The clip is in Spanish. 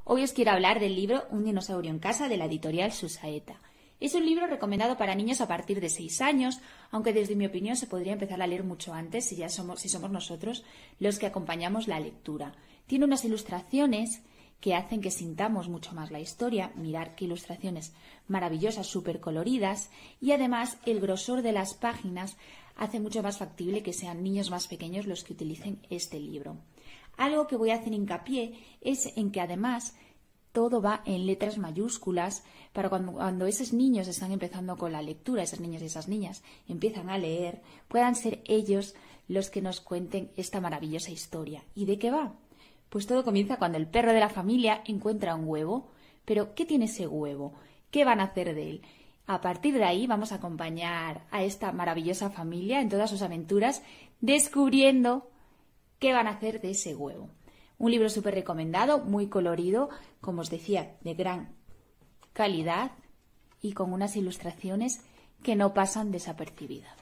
Hoy os quiero hablar del libro Un dinosaurio en casa de la editorial Susaeta. Es un libro recomendado para niños a partir de 6 años, aunque desde mi opinión se podría empezar a leer mucho antes si somos nosotros los que acompañamos la lectura. Tiene unas ilustraciones que hacen que sintamos mucho más la historia. Mirar qué ilustraciones maravillosas, súper coloridas, y además el grosor de las páginas hace mucho más factible que sean niños más pequeños los que utilicen este libro. Algo que voy a hacer hincapié es en que además todo va en letras mayúsculas para cuando esos niños están empezando con la lectura, esos niños y esas niñas empiezan a leer, puedan ser ellos los que nos cuenten esta maravillosa historia. ¿Y de qué va? Pues todo comienza cuando el perro de la familia encuentra un huevo. Pero, ¿qué tiene ese huevo? ¿Qué van a hacer de él? A partir de ahí vamos a acompañar a esta maravillosa familia en todas sus aventuras, descubriendo qué van a hacer de ese huevo. Un libro súper recomendado, muy colorido, como os decía, de gran calidad y con unas ilustraciones que no pasan desapercibidas.